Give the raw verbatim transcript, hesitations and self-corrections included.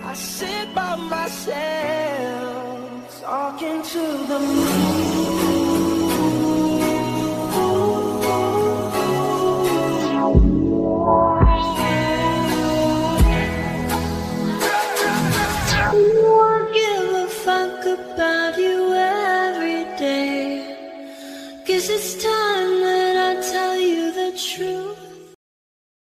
I sit by myself, talking to the moon. I give a fuck about you every day. Guess it's time.